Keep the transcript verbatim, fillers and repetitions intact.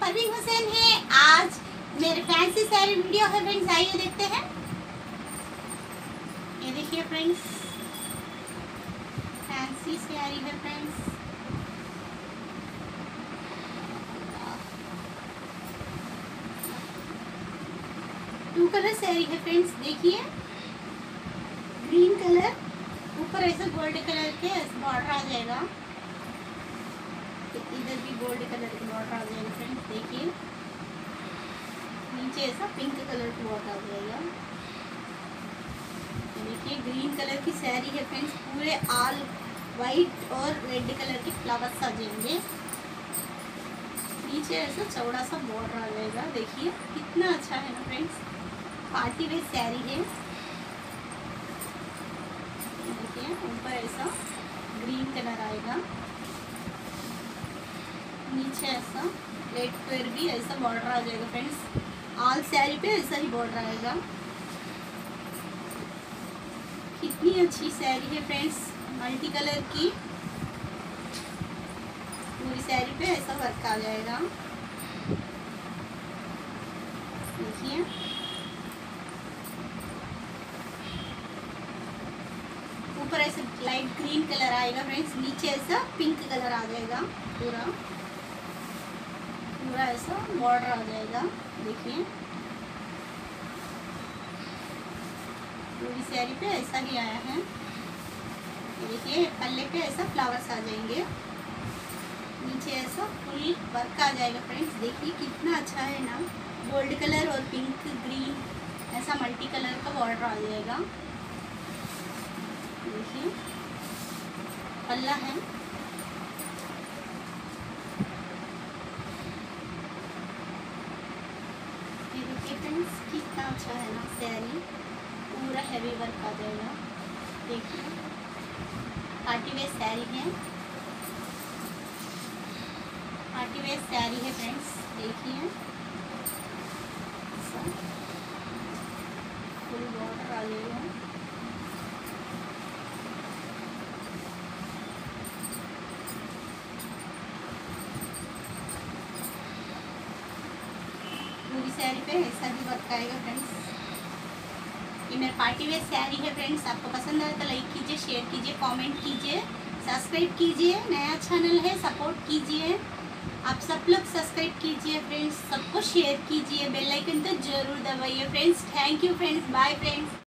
परवीन हुसैन है। आज मेरे फैंसी साड़ी वीडियो है फ्रेंड्स, आइए देखते हैं। ये देखिए फ्रेंड्स, फैंसी साड़ी है फ्रेंड्स। टू कलर साड़ी है फ्रेंड्स। देखिए ग्रीन कलर, ऊपर ऐसा गोल्ड कलर के बॉर्डर आ जाएगा, इधर भी गोल्ड कलर की बॉर्डर आ जाएगा फ्रेंड्स। देखिए नीचे ऐसा पिंक कलर की बॉर्डर आ जाएगा। देखिए ग्रीन कलर की साड़ी है फ्रेंड्स, पूरे ऑल वाइट और रेड कलर के फ्लावर्स आ जाएंगे। नीचे ऐसा चौड़ा सा बॉर्डर आ जाएगा। देखिए कितना अच्छा है ना फ्रेंड्स, पार्टी वेयर साड़ी है। देखिए ऊपर ऐसा ग्रीन कलर आएगा, नीचे ऐसा रेड पर भी ऐसा बॉर्डर आ जाएगा फ्रेंड्स। ऑल साड़ी पे ऐसा ही बॉर्डर आएगा। कितनी अच्छी साड़ी है फ्रेंड्स, मल्टी कलर की। पूरी साड़ी पे ऐसा वर्क आ जाएगा। देखिए ऊपर ऐसे लाइट ग्रीन कलर आएगा फ्रेंड्स, नीचे ऐसा पिंक कलर आ जाएगा। पूरा पूरा ऐसा बॉर्डर आ जाएगा। देखिए पूरी साड़ी पे ऐसा ही आया है। देखिए पल्ले पे ऐसा फ्लावर्स आ जाएंगे, नीचे ऐसा फुल वर्क आ जाएगा फ्रेंड्स। देखिए कितना अच्छा है ना, गोल्ड कलर और पिंक ग्रीन ऐसा मल्टी कलर का बॉर्डर आ जाएगा। देखिए पल्ला है, ये देखिए फ्रेंड्स कितना अच्छा है ना साड़ी, पूरा हैवी वर्क आ जाएगा। देखिए पार्टी वेयर साड़ी है, पार्टी वेयर साड़ी है फ्रेंड्स। देखिए फुल बॉर्डर आ जाएगा। पूरी साड़ी पे ऐसा ही वर्क आएगा फ्रेंड्स। ये मेरा पार्टी वेयर साड़ी है फ्रेंड्स। आपको पसंद आए तो लाइक कीजिए, शेयर कीजिए, कमेंट कीजिए, सब्सक्राइब कीजिए। नया चैनल है, सपोर्ट कीजिए। आप सब लोग सब्सक्राइब कीजिए फ्रेंड्स, सबको शेयर कीजिए, बेल आइकन तो जरूर दबाइए friends. Thank you friends, bye friends.